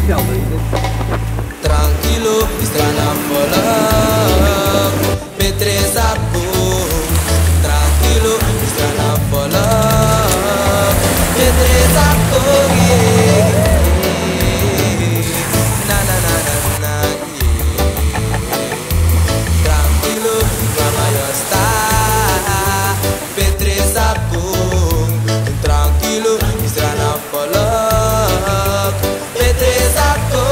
Tranquilo, estrana polak, Petreza boom. Tranquilo, estrana polak, Petreza boom. Na na na na na, tranquilo, mama ya está, Petreza boom. Tranquilo, estrana polak, Petreza boom.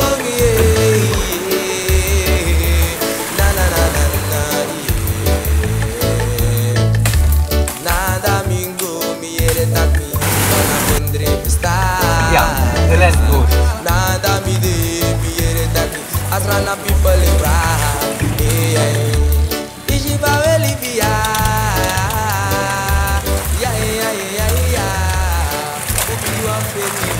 Nada me dê, me daqui. As rana people in rap. Ijiba Olivia. Yeah. If you are feeling,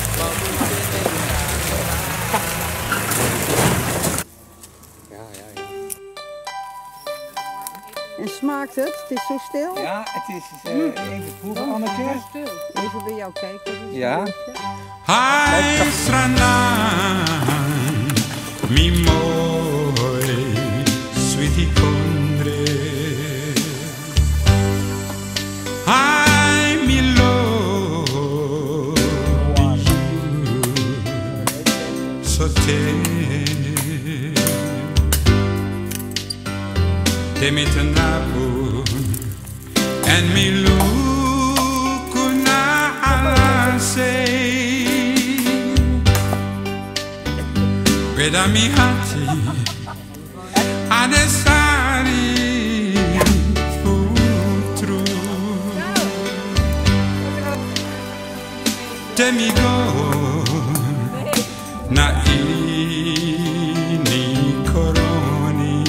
En smaakt het? Het is zo stil? Ja, het is even proeven, Anneke. Even bij jou kijken. Ja. Hai strana mi moi sweetie condre Hai mi lo sote te metenapo en mi lo kuna say Veda mi hati adesari futru Demigo na ini koroni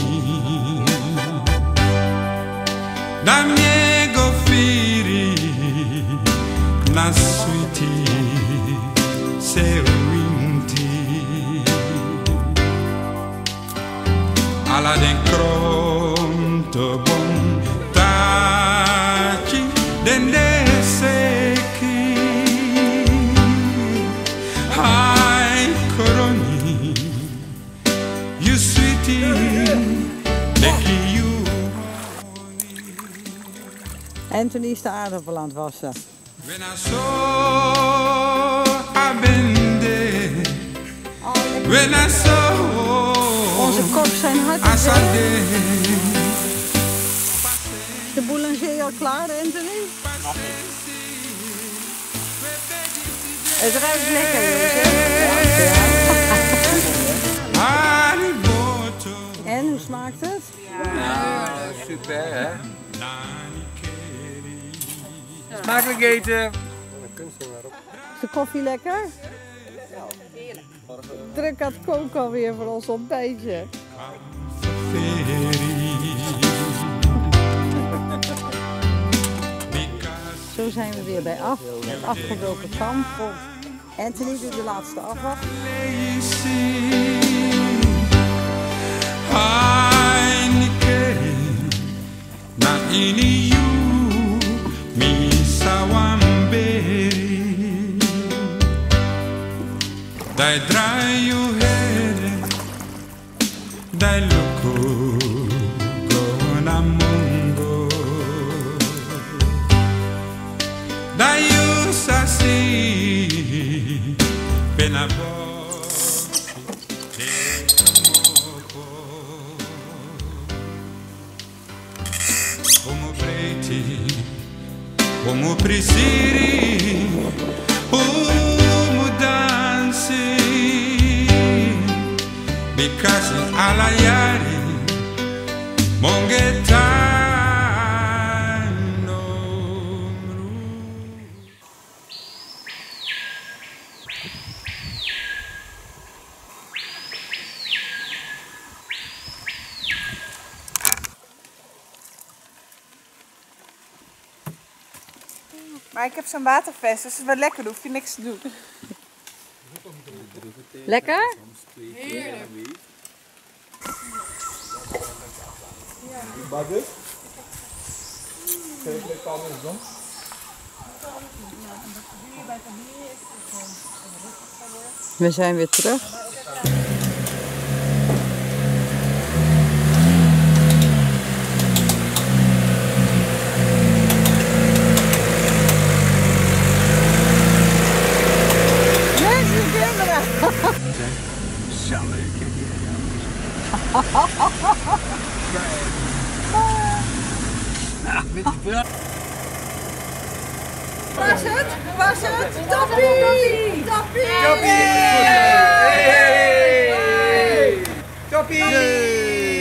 Da miego firi na sweetie se Alla den kronto bon taci den deseki Hai koroni you sweetie leki you Anthony is de aardappel aan het wassen. When I saw abende When I saw Onze koks zijn hartstikke. Is de boulanger al klaar, Anthony? Het ruikt lekker, jongens. En, hoe smaakt het? Ja, super hè. Smakelijk eten. Is de koffie lekker? Druk aan het koken alweer voor ons ontbijtje. Zo zijn we weer bij af. Het afgebroken kamp. Anthony doet de laatste afwacht. Dai draai je head, dai loco gona mungo, dai you sasi benabo como preti, como prisiri. Because alla yari mongeta no. Maar ik heb zo'n watervest, dus het is wel lekker, dan hoef je niks te doen. Lekker? Heerlijk. Bagus? Geef je het anders dan? Bij familie is het gewoon rustig geworden. We zijn weer terug. Mensen, kinderen! Zo leuk. Met die brand. Was het? Was het? Toppie! Toppie! Toppie! Toppie!